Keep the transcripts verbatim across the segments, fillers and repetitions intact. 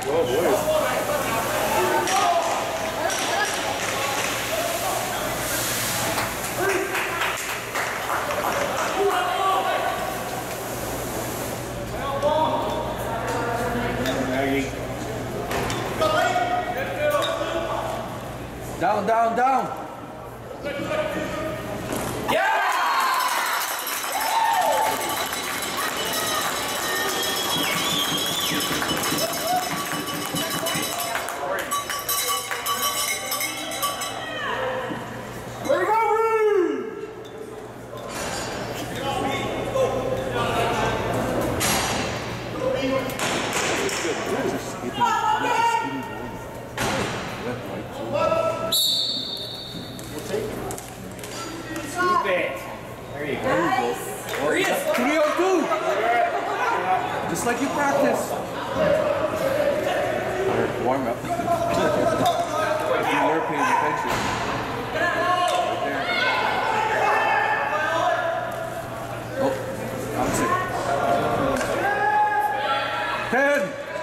Down, down, down. Yeah! Where we go, There you go. Nice. There he is. three oh two. Just like you practice. Or warm up. You're paying attention. Right there. Oh, bounce it. ten.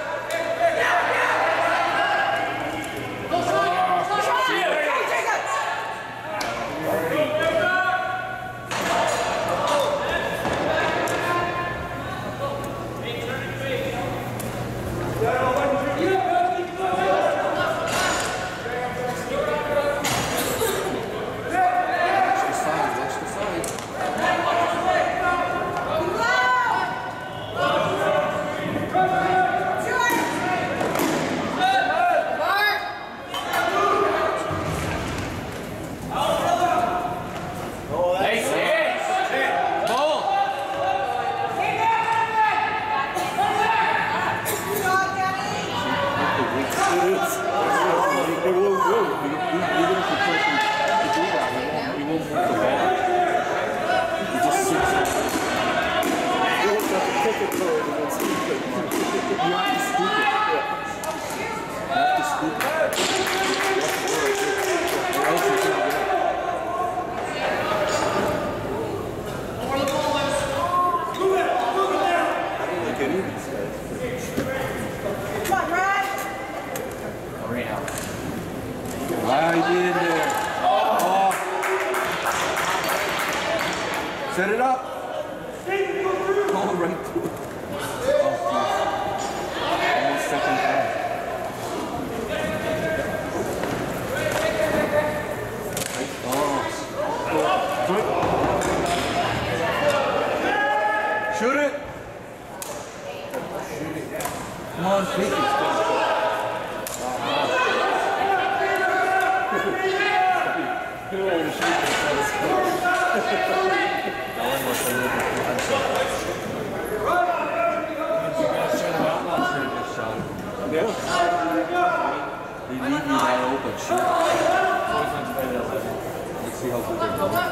Set it up. Oh, right to it. Almost second half. Oh. Shoot it. Come on, take it. Yeah. They leave you wide open, sure. Let's see how good they're going.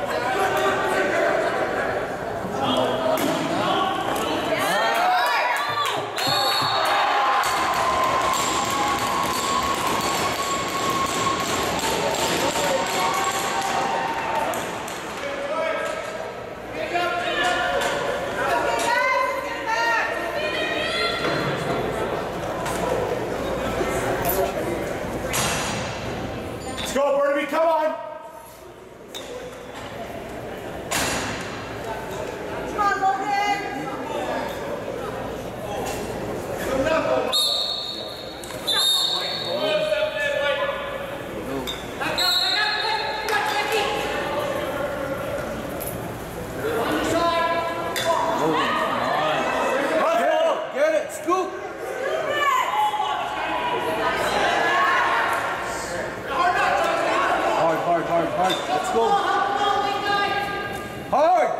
Let's go, Burnaby, come on! Come on, Logan! Get it, scoop! Hard, hard, hard. Let's go. Hard!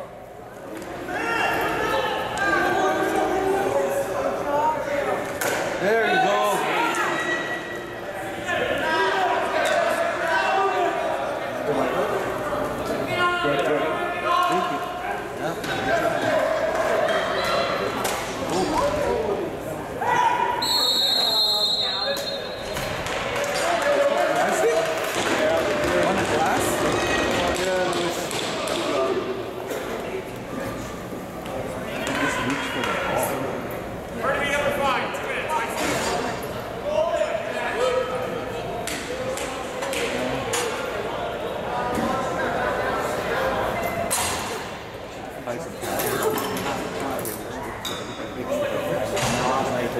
There you go. Good, good. Thank you. Yeah. Burnaby, number five, two minutes.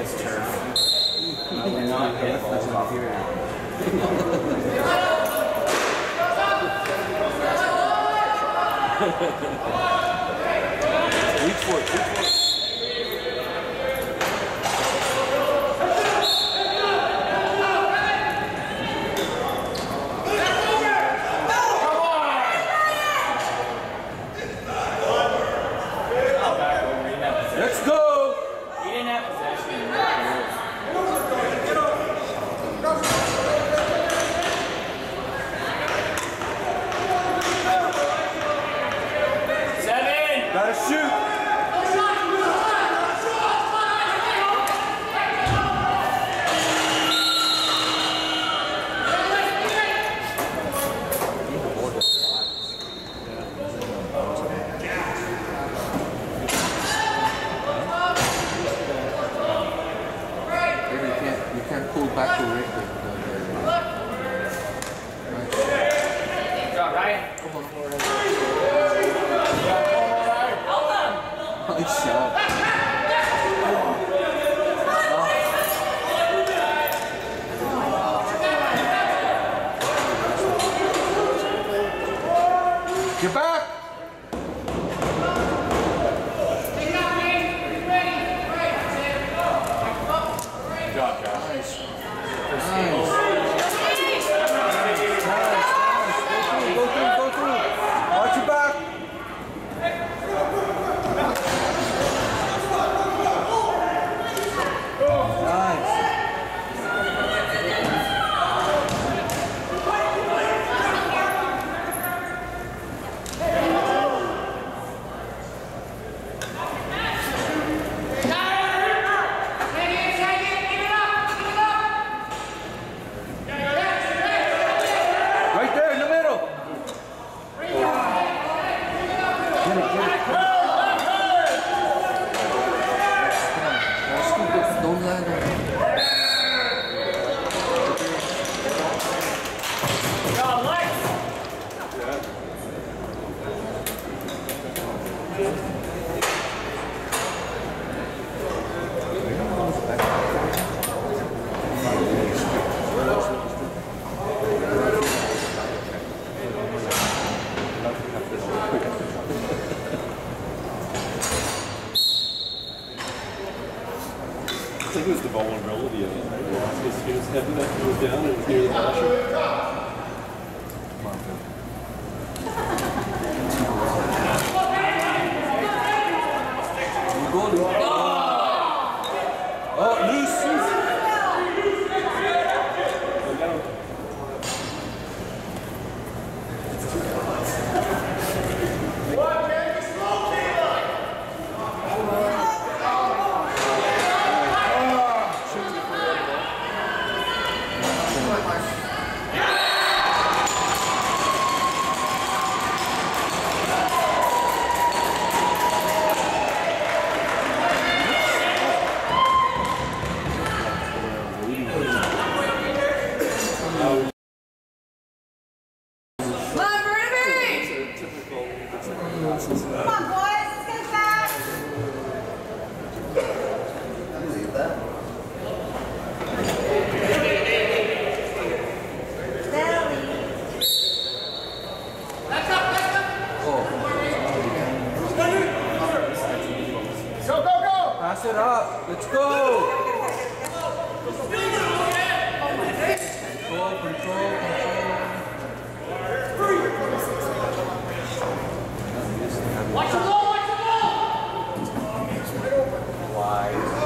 this turf. I will not hit balls off here. Reach for it, reach for it. Let's go! He didn't have possession. Seven! Gotta shoot! Back to Rick. Good job, Ryan. Come on. Help him! Nice shot. Get back! Good job, guys. Nice. Nice. Nice, nice. Go through, go through. Watch your back. Nice. Right there in the middle. Get it, get it. Don't land on it. Go, Lex! I think it was the vulnerability of it. Because he was heading up, he was down, and it was near the basher. Oh, loose. Come on, Burnaby! Come on, boys, let's get it back! Go, go, go! Pass it up. Let's go. Control, control, control. Watch the ball, watch the ball! Wide.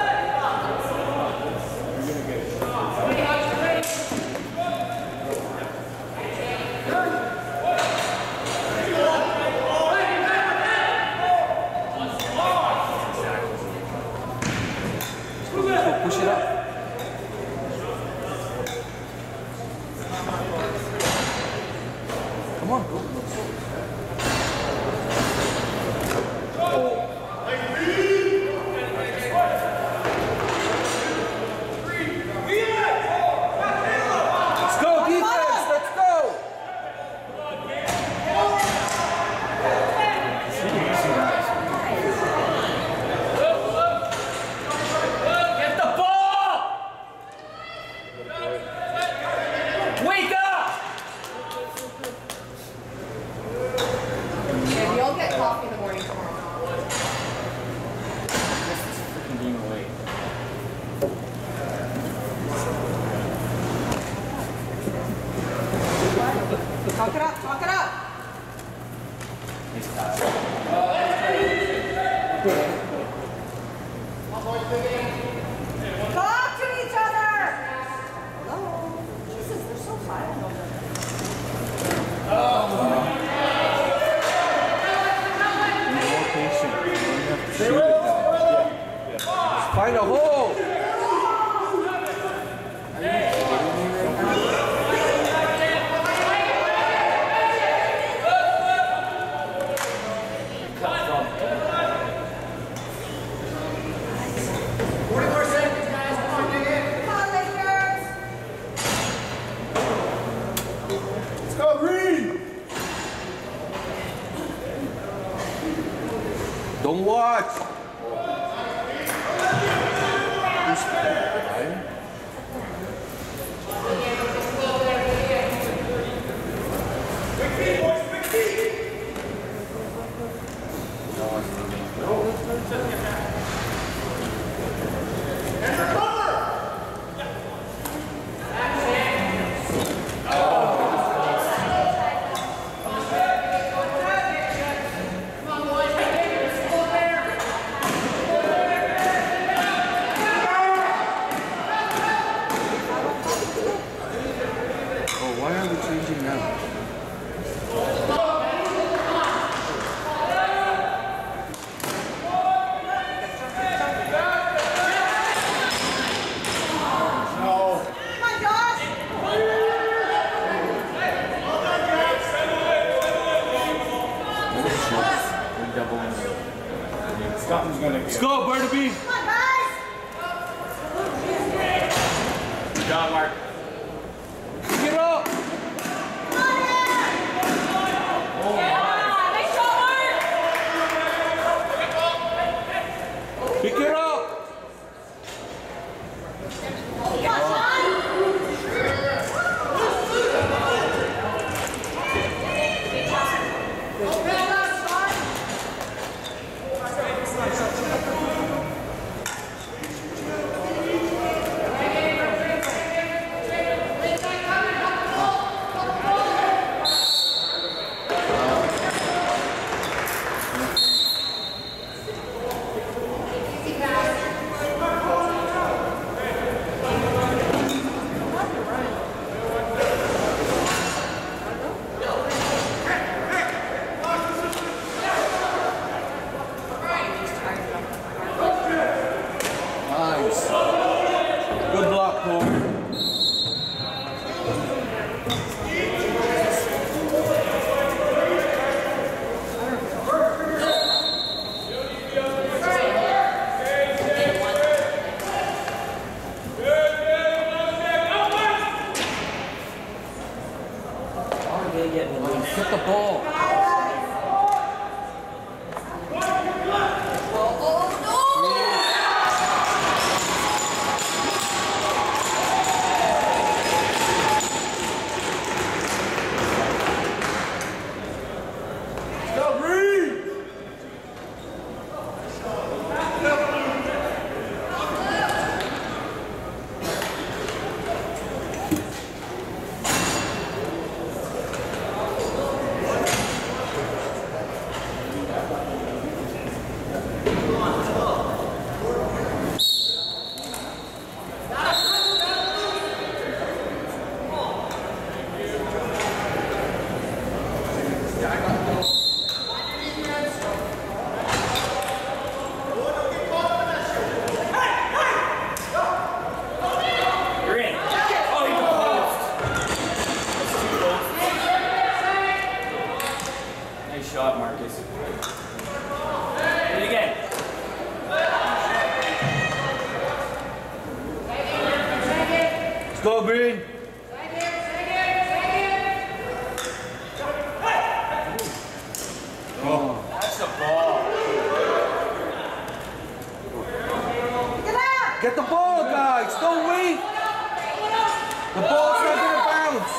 Push it up. Come on, go. Let's go, defense. Let's go. Get Talk it up, talk it up. Talk to each other. Hello. Jesus, they're so silent over there. Be more patient. You don't have to shoot it now. Find a hole. Don't watch. Why are we changing now? Let's go, Burnaby. Come on, guys. Good job, Mark. Pick it up. Pick it up. Good block, Cole. Get the ball. Shot, Marcus. Do it again. Let's go, Green. Oh, that's the ball. Get the ball, guys. Don't wait. The ball's not going to bounce.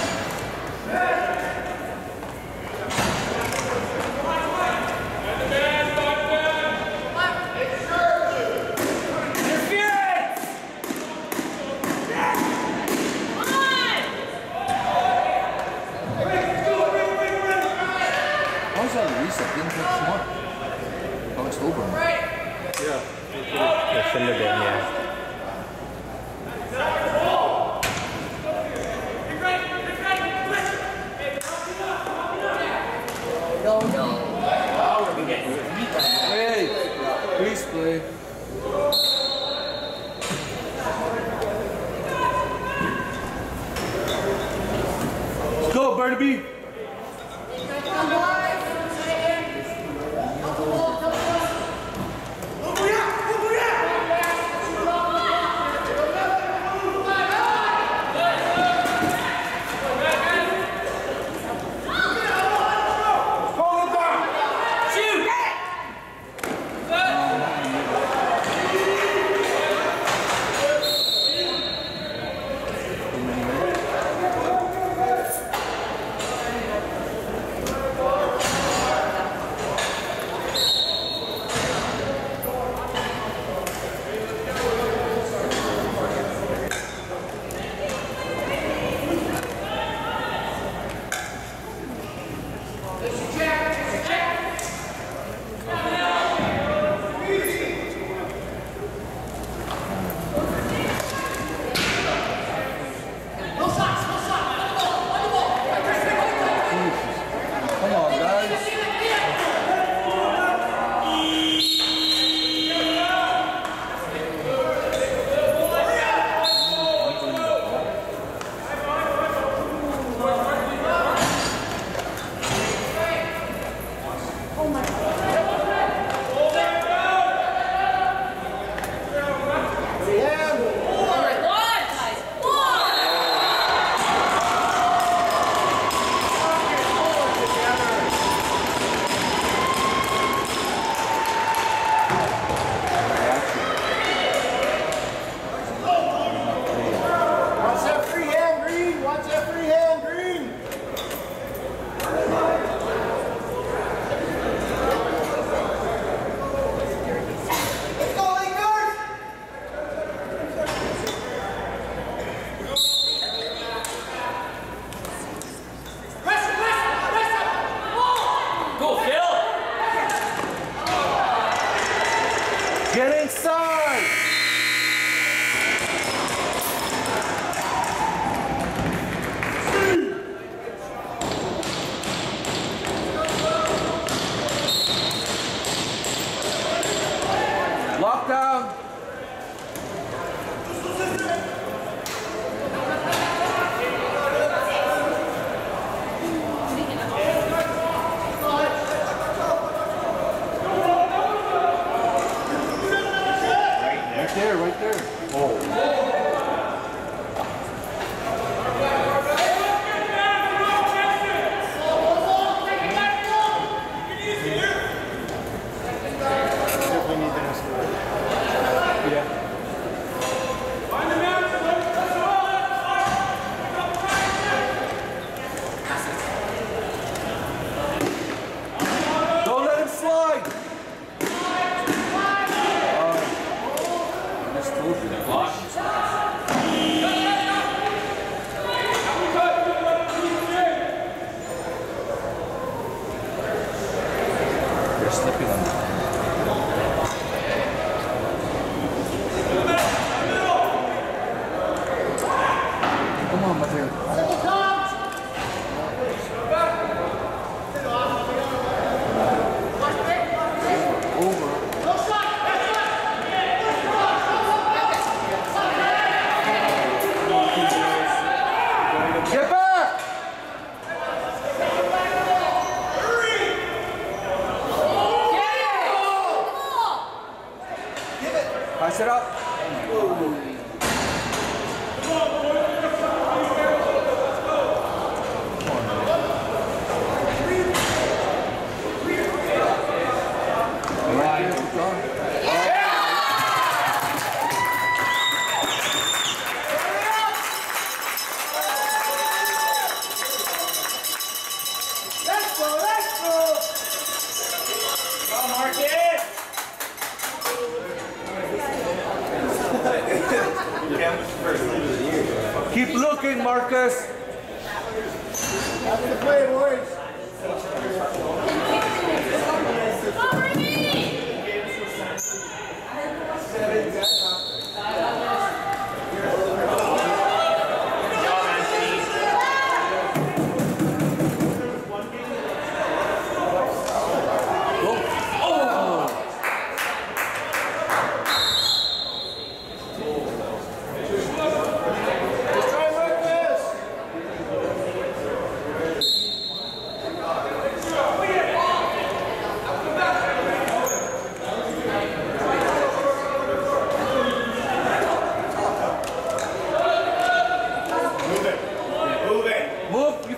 Hey! over. Yeah. It shouldn't have been, yeah. No, no. Oh, we're getting Hey, please play. Let's go, Burnaby. Get inside! Lockdown! Right there, right there. Oh. Don't let him slide. I just told you that. They're slipping on that. Come on, Mateo. Get back! Pass it up. Right here, go. Keep looking, Marcus. That's the play, boys. Over me!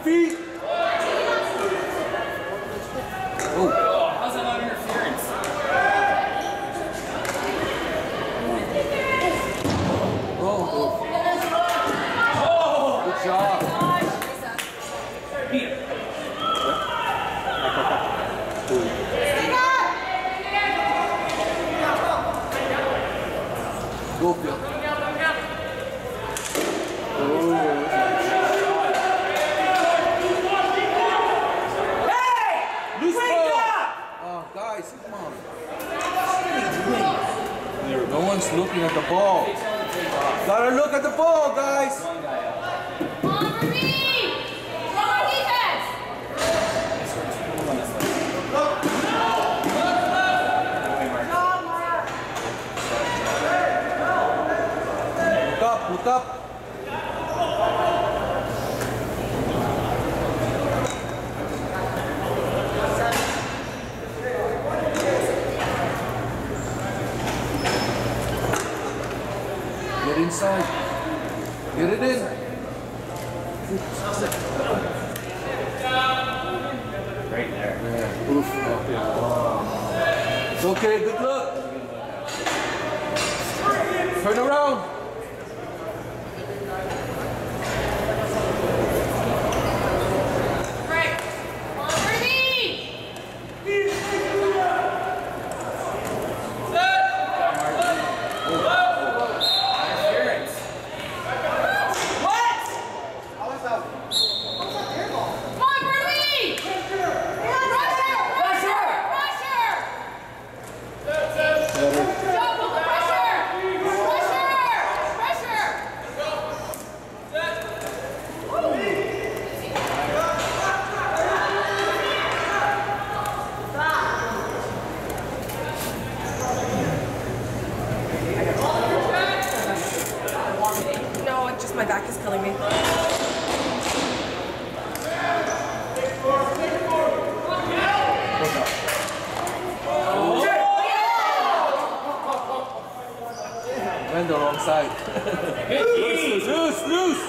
feet. Oh. How's that not interference? Oh. Good job. Go, Phil. Oh, guys, come on. No one's looking at the ball. Gotta look at the ball, guys. Come on, Burnaby! Come on, defense! Look up, look up. Get inside. Get it in. Right there. Yeah. Oof. It's okay. Good luck. Turn around. Right. Come on, Burnaby! Interference. What? Come on, Burnaby! Pressure! Pressure! Pressure! Jump with the pressure! Pressure! Pressure! No, it's just my back is killing me. Went the wrong side. Loose, loose, loose.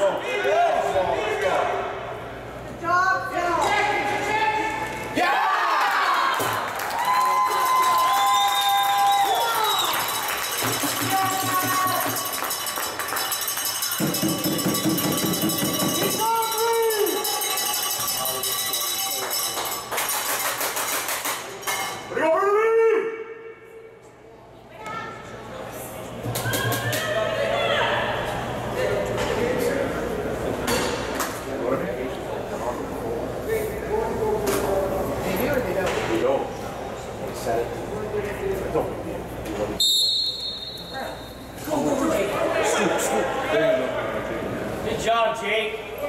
Scoop, scoop. There you go. Good job, Jake.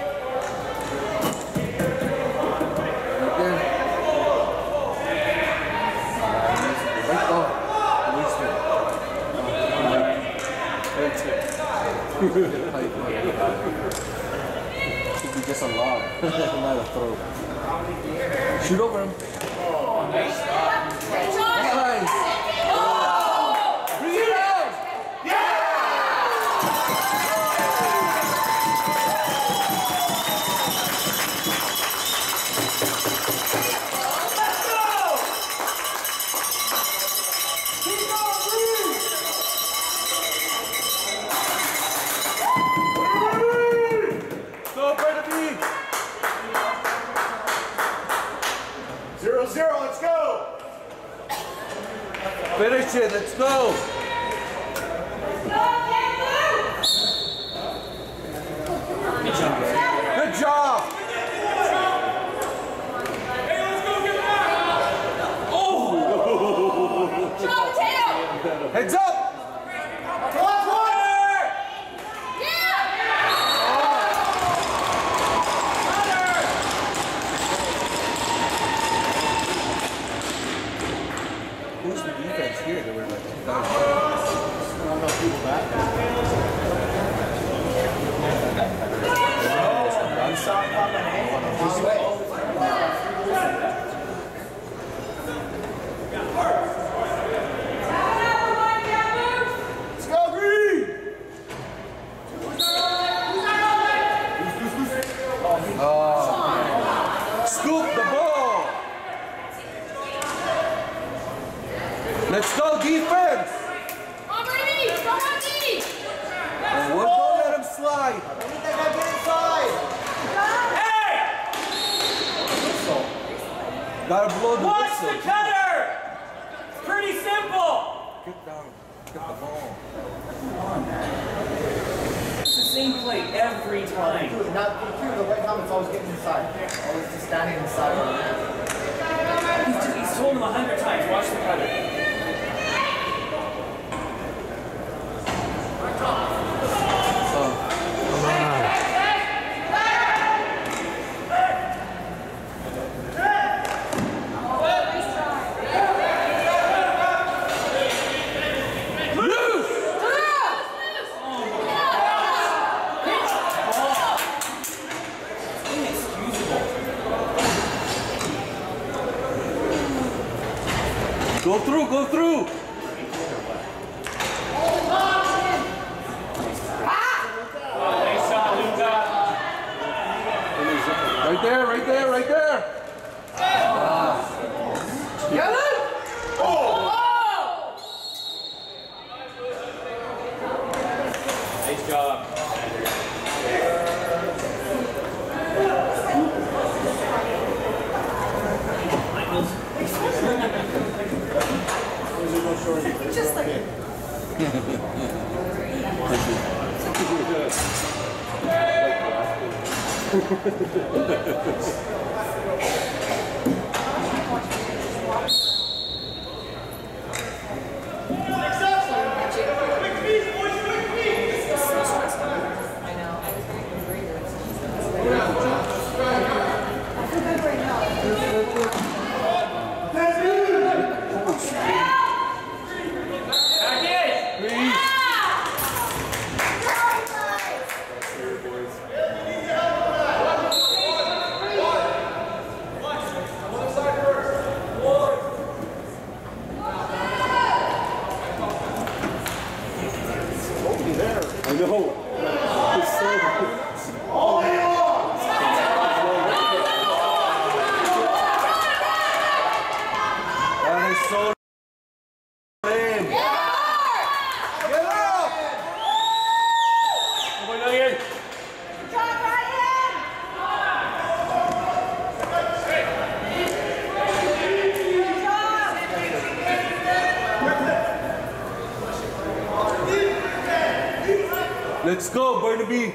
Right there. Right off. That's it. Should be just a lob, not a throw. Shoot over him. Oh, nice stop. Nice. Bring it out. Go, Burnaby. Zero, zero, let's go! Finish it. Let's go. Good job. Good job. Job, potato! Heads up. Who's the defense here? There were like two guys. Not enough people back. This way. Let's go, Green! Oh. Gotta blow the Watch whistle. the cutter! Pretty simple! Get down. Get the ball. It's the same play every time. Dude, not the right helmet's always getting inside. Always just standing inside. He's, just, he's told him a hundred times, watch the cutter. Go through, go through. Nice shot, Luca. Right there, right there, right there. Get it! Nice job. Just like I know. It's so That is so lame. Get up! Come on, Ryan. Let's go, Burnaby.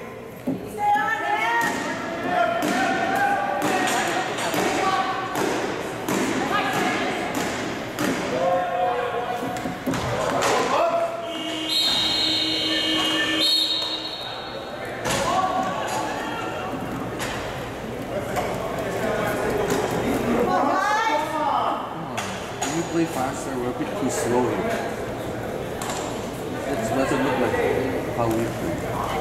Can you play faster? We're a bit too slow here. It doesn't look like how we play.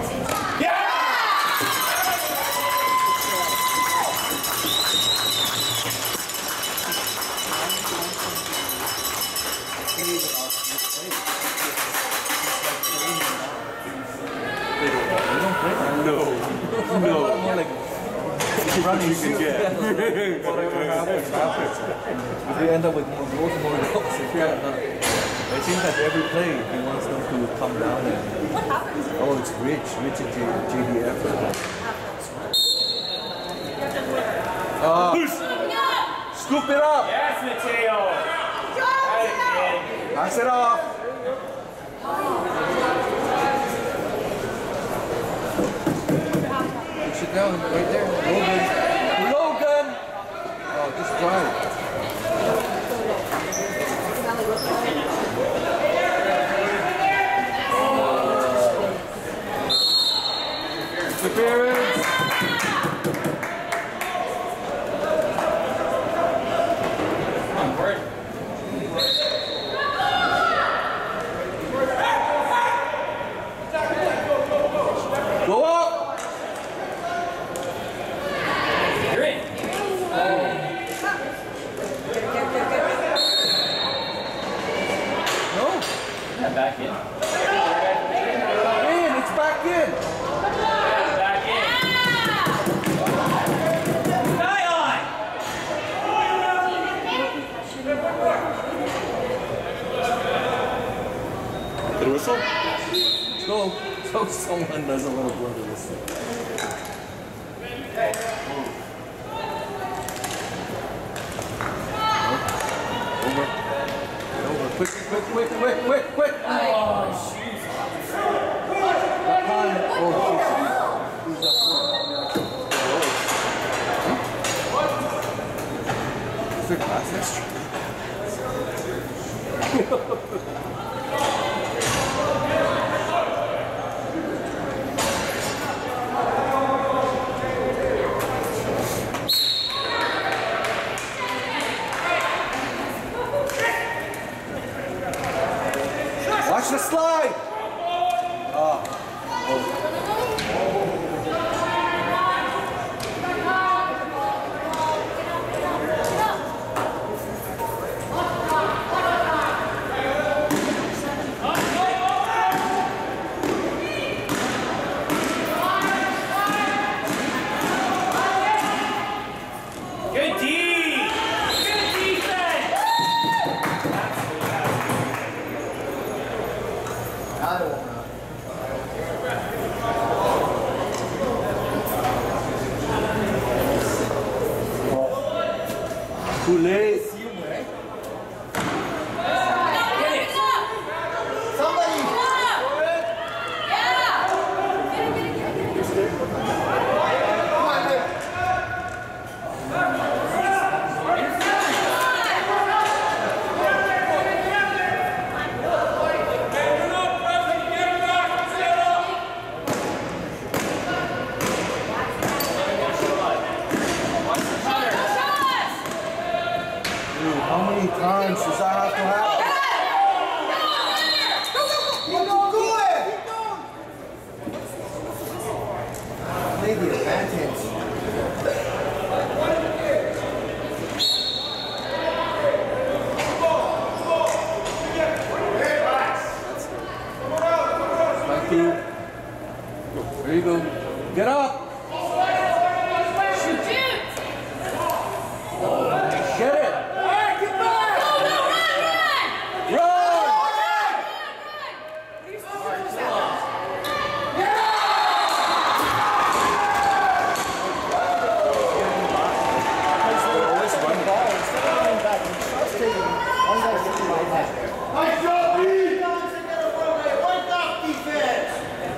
no, no. More like running you can get. Whatever happens, happens. If we end up with more goals, more goals. If you're not, it seems like every play he wants them to come down and. what happens? Oh, it's Rich. Rich and J D F. Uh, scoop it up. Yes, Mateo. Pass it off. Push it down right there. Logan. Logan. Oh, just drive. Interference. Go up. You're in. No. Yeah, back in. In. It's back in. Back in. Tie on. Did a whistle? Let's go. So someone does a little blood of this. Quick, quick, quick, quick, quick, quick! Oh, jeez. That time, oh, Jesus. Who's that for? Is there glasses? Watch the slide! Oh. Oh. Good D! Good defense! I don't know. Too late. Somebody! Come on, Nick. Dude, how many times does that have to happen? Keep going, go ahead! Play the advantage. Thank you. There you go. Get up! Get it! Run! Always run ball instead of running back. When Sharks take it, one guy's getting right back there. Nice job, Pete! Wake up, defense!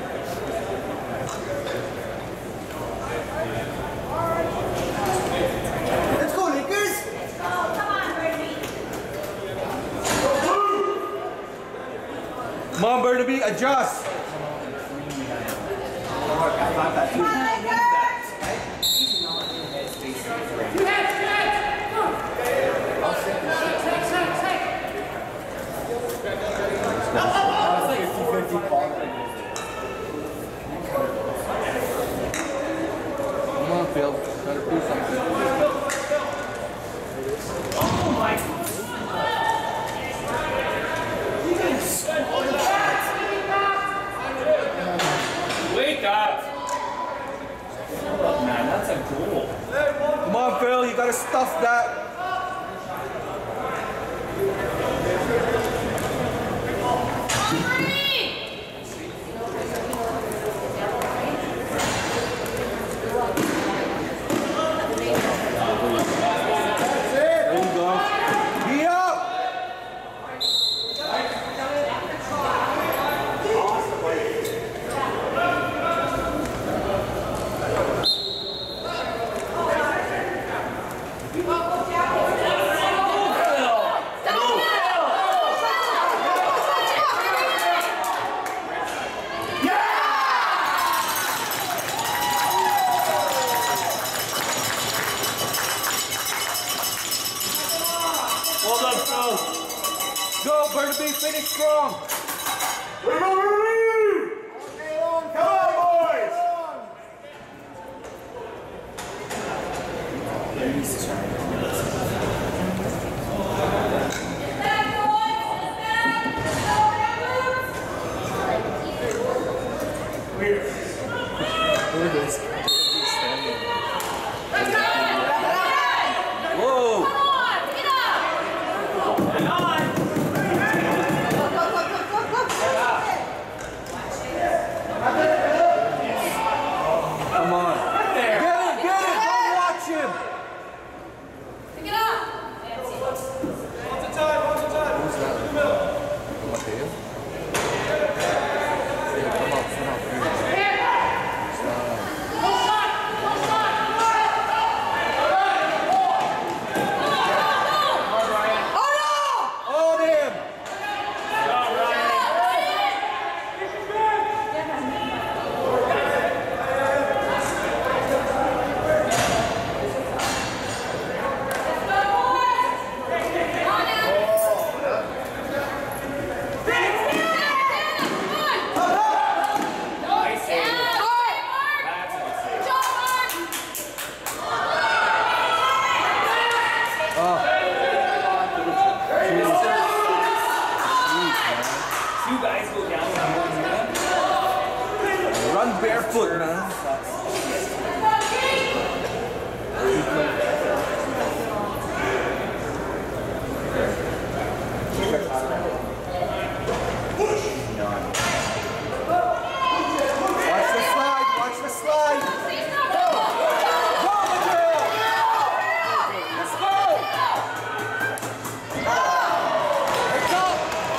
Let's go, Lakers! Come on, Burnaby, adjust! fifty fifty ball. Come on, Phil. Gotta do something. Wake up! Man, that's a goal. Come on, Phil, you gotta stuff that. There you go. Be up! Well done, Phil. Go, Burnaby, finish strong! Come on, boys! Look at this. Whoa! Come on. Get it, get it! Don't watch him! Pick it up! foot, man. Watch the slide, watch the slide. Go, Mateo. Let's go. Let's go.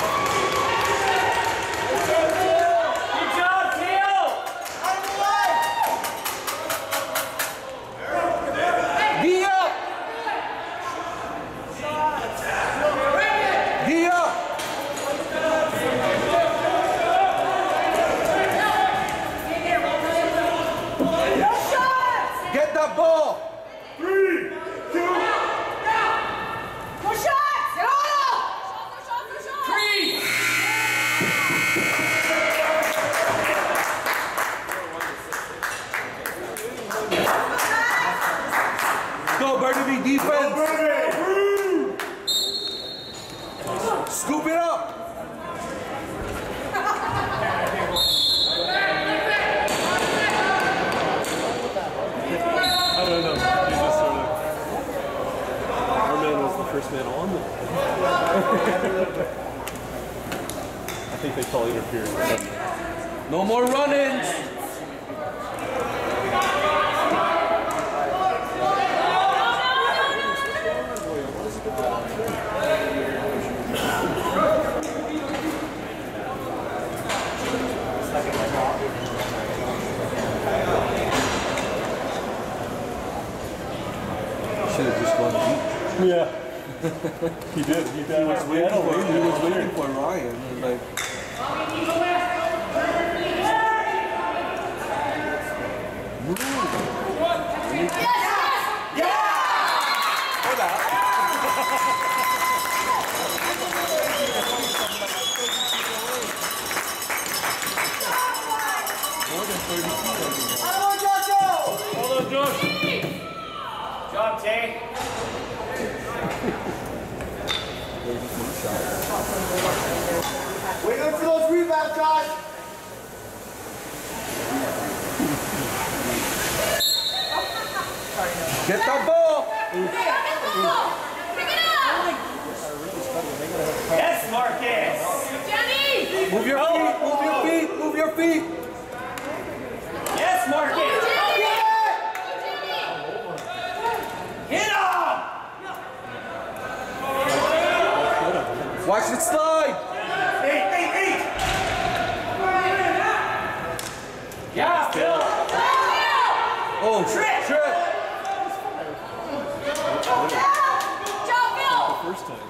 Good job, Theo! D up! D up! Get that ball! Three, two, More shots! Get on! three! Go, Burnaby, defense! Scoop it up! I don't know. He just sort of. Our man was the first man on them. I think they call interference. No more run-ins! Should have just gone deep. Yeah. He did. He, did. He was waiting for, he was waiting for Ryan. He was like, hold out. More than thirty feet. Hold on, Josh! Job, Tay! Wait up for those rebounds, Josh. Get that ball! Yes, Marcus! Move your feet, move your feet, move your feet! Yes, Marcus! Hit him! Watch it slide! Eight, eight, eight! Yeah, Phil! Oh, trip! Trip! First time.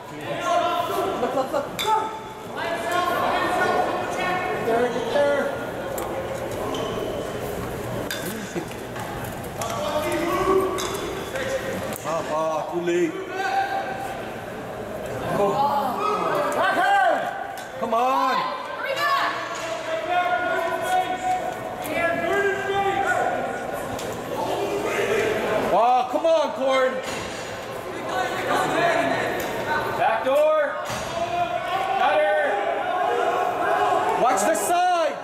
Ah, ah, too late. Come on! Oh, come on, Cord! Back door! Cutter! Watch the side!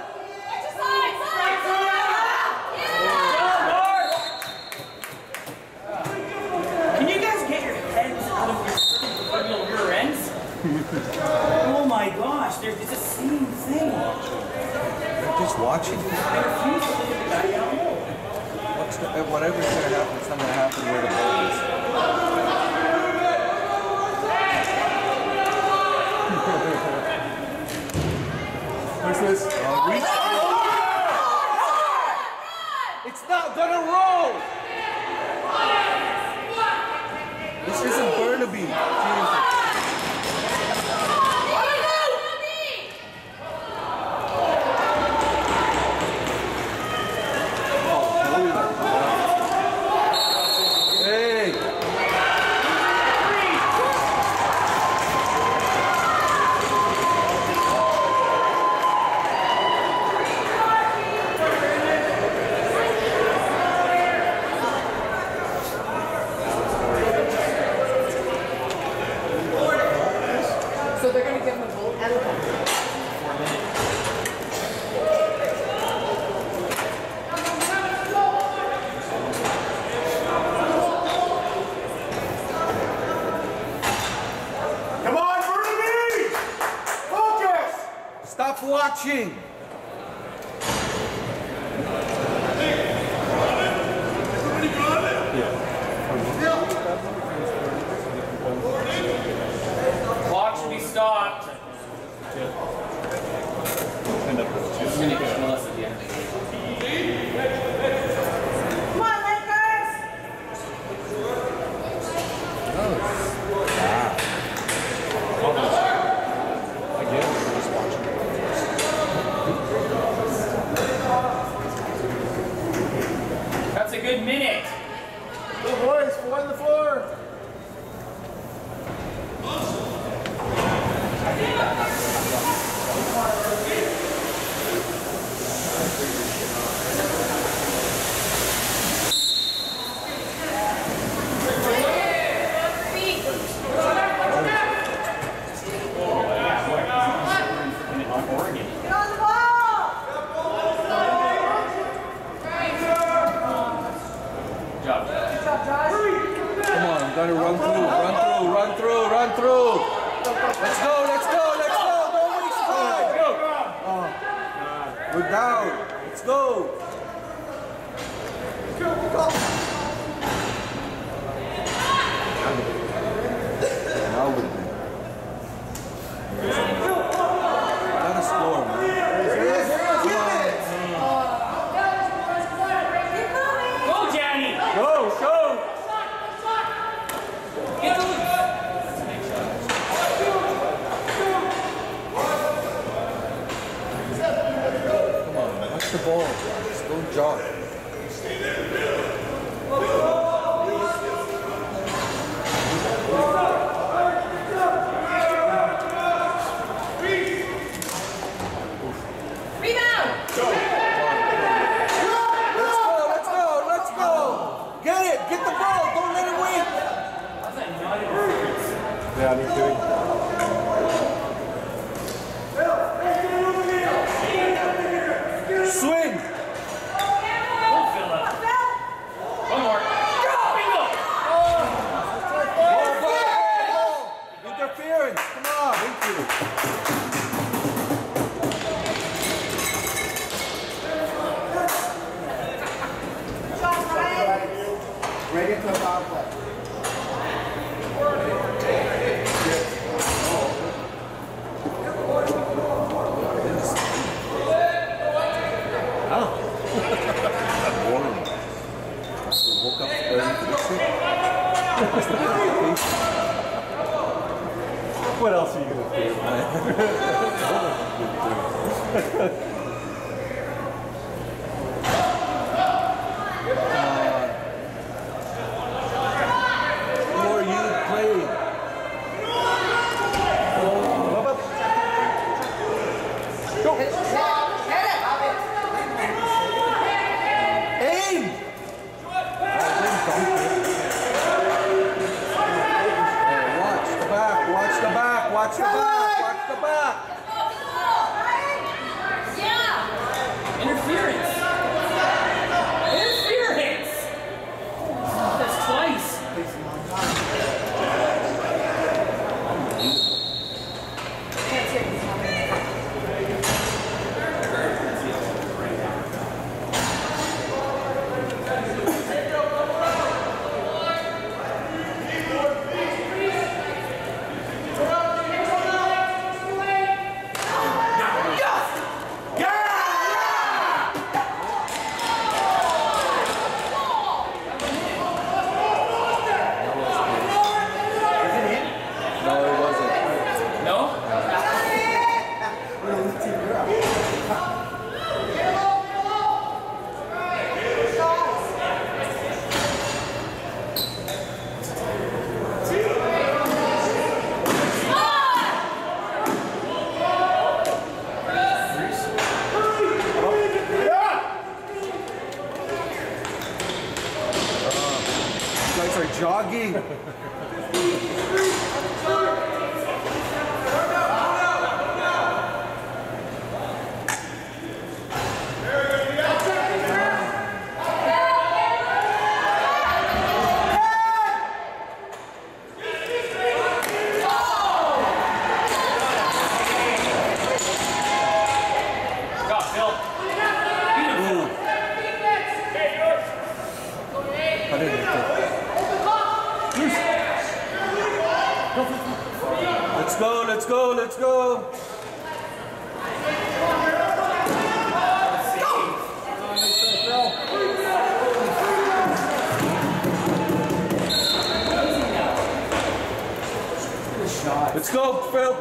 Can you guys get your heads out of your freaking rear ends? Oh my gosh, they're, it's the same thing. Just watching. What's the, whatever's gonna happen, it's not gonna happen where the ball is. What's this? Uh, reach. It's not gonna roll! This isn't Burnaby. Jesus. Hey! watching. Clock should be stopped. End up with two. It's gonna kill us at the end. Come on, Lakers! Again, we're just watching. That's a good minute. Good boys, four on the floor. Oregon. Get on the ball! Good job. Good job, Josh. Come on, we gotta run through, run through, run through, run through. Let's go, let's go, let's go. Don't waste time. Oh, we're down. Let's go. Now we're good. Gotta score, man. Go, Johnny. Go, go. Get loose. Come on, watch the ball, guys. Don't jog. Rebound! Let's go, let's go, let's go. Get it, get the ball. Don't let it wait. Yeah, me too. Swing. Go, Philip. One more. Go, bingo. Ball, ball, ball. Interference. Come on. Thank you. Shot, Ryan! Ready to foul play. I'm boring. So woke up early for this shit. What else are you gonna do? Who are you playing? Aim! Watch the back, watch the back, watch the back, watch the back. Yeah! Interference. Interference. That's twice. No, it wasn't. No? You guys are jogging. go, let's go, let's go. Let's go, Phil.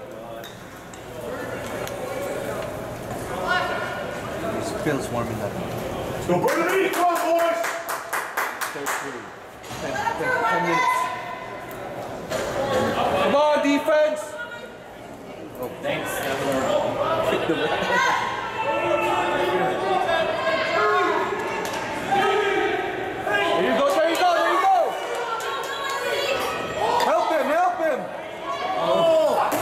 Phil's warming up. Let's go, Burnaby! Come on, boys! thirty-three. ten, ten, ten minutes. Come on, defense! Oh, thanks. Kick the ball. There you go, there you go, there you go! Help him, help him! Oh.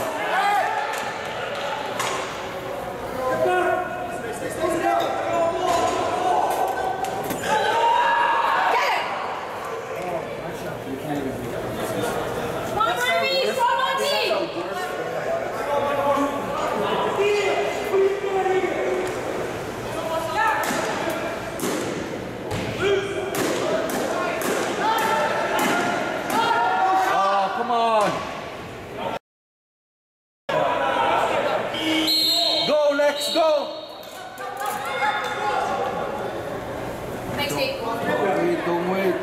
Don't wait.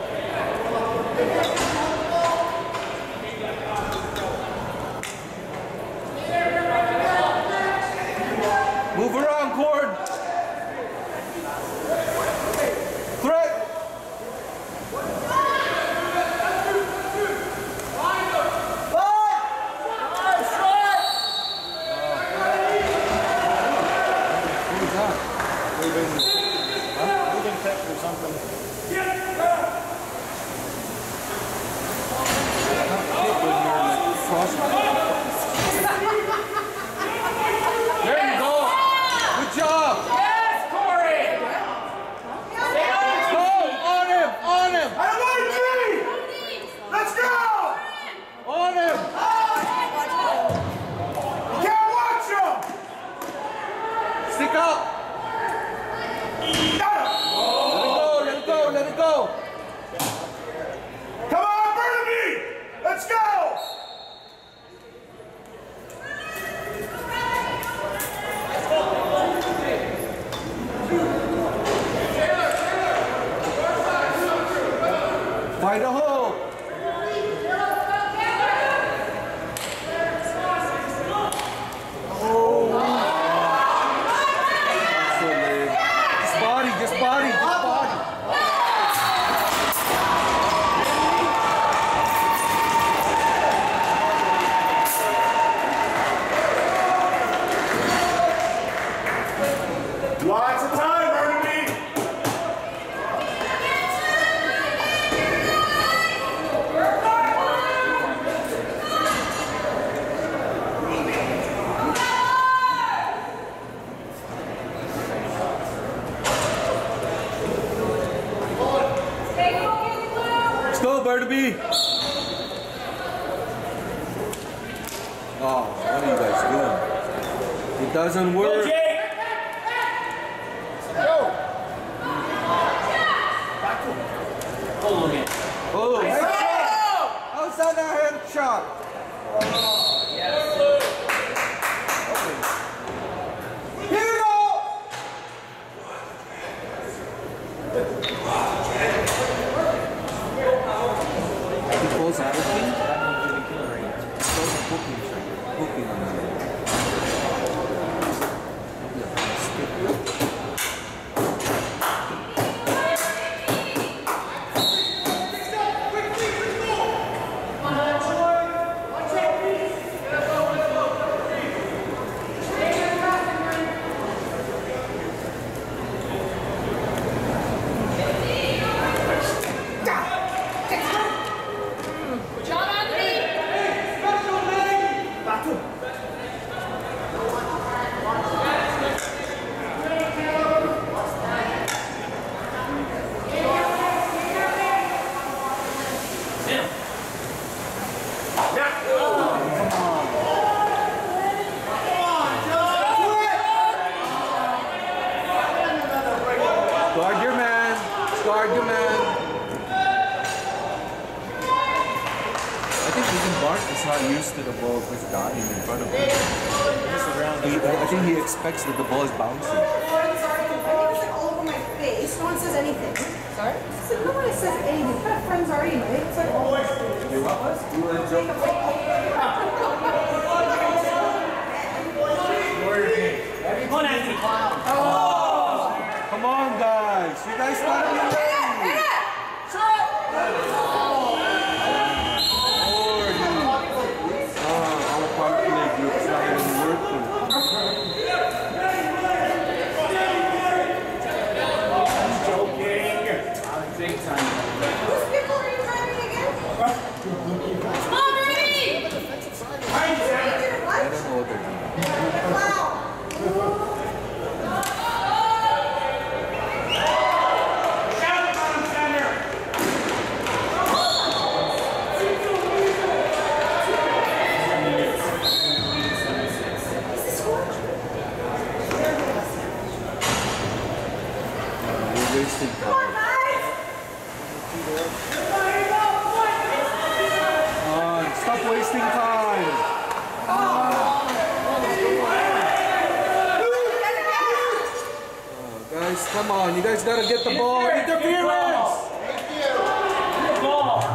Move around, Cord. Threat. Who's that? Moving text or something. There you go. Good job. Yes, Corey! Go on him, on him. I want three! Let's go! On him. You can't watch him! Stick up. Got him! Let it go, let it go, let it go. Come on, Burnaby! Let's go! Find a hole. Oh. So lame. Just body, just body, just body. Lots of time, Burnaby! Let's go, Burnaby. Oh, what are you guys doing? It doesn't work. Go, Jake! Oh, look at it. Oh, headshot! Outside that headshot! Here we go! He calls it booking? He calls it booking, sir. Booking on that. Guard your man. Guard your man. I think we can guard He's not used to the ball just dying in front of him. He, I think he expects that the ball is bouncing. Sorry, I think it's like all over my face. No one says anything. Sorry? I said, no one says anything. What kind of friends are you? It's like all over my face. You love us? You want to joke? Come on, Anthony. Oh! Come on, guys. You guys gotta be ready. Big time. Whose people are you driving again? Come on, Rudy! I don't know what they're doing. Wow! Come on, guys! Come on, stop wasting time. Oh, guys, come on. You guys gotta get the ball. Interference! Ball.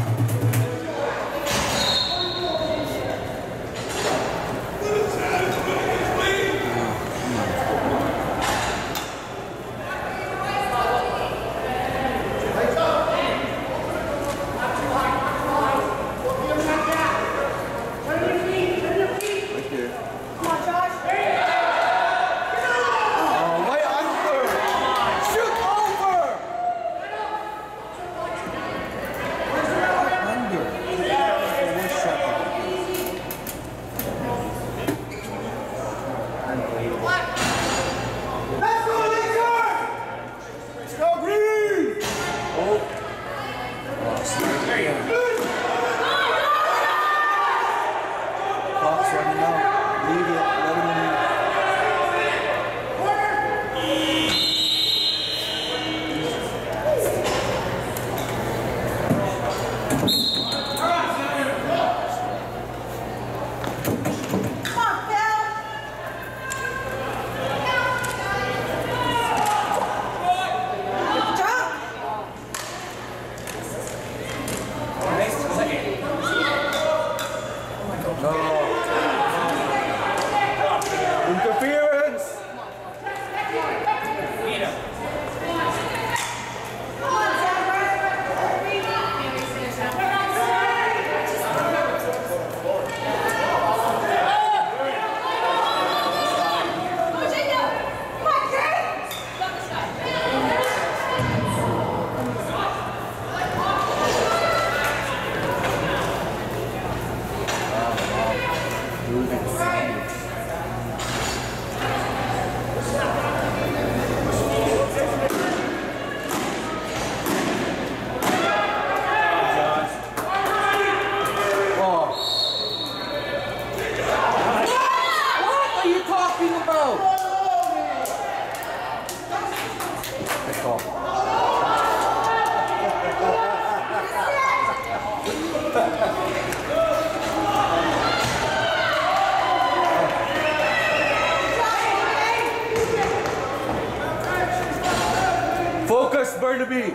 Focus, Burnaby.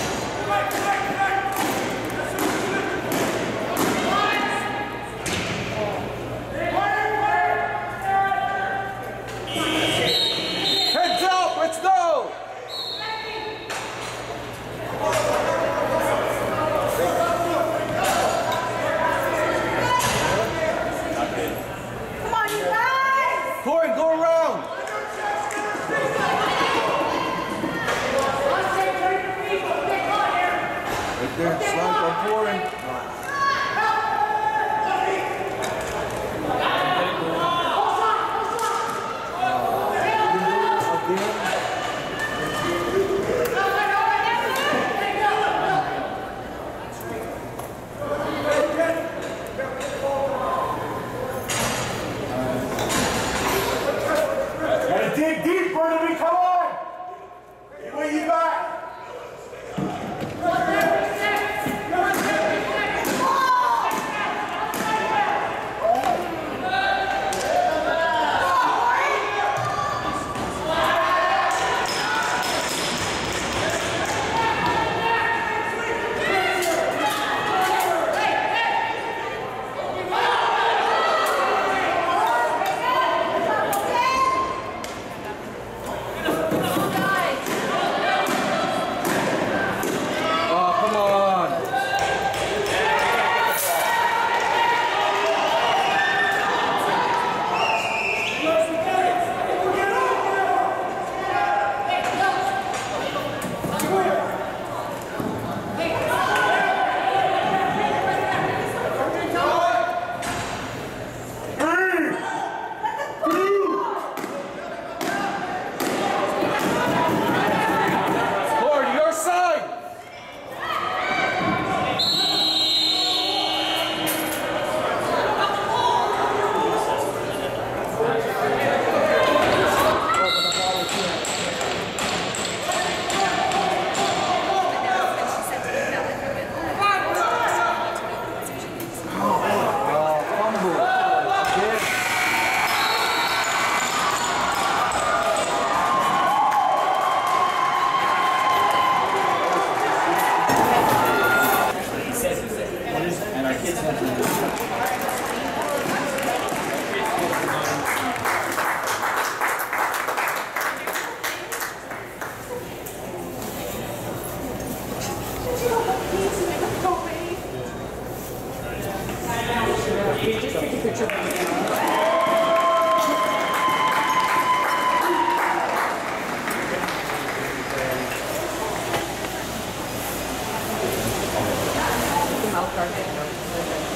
Heads up, let's go. Come on, you guys! Corey, go around. Right there, slide on pouring. Gotta dig deep, Burnaby, come on! What you got? Come picture. The mouth guard.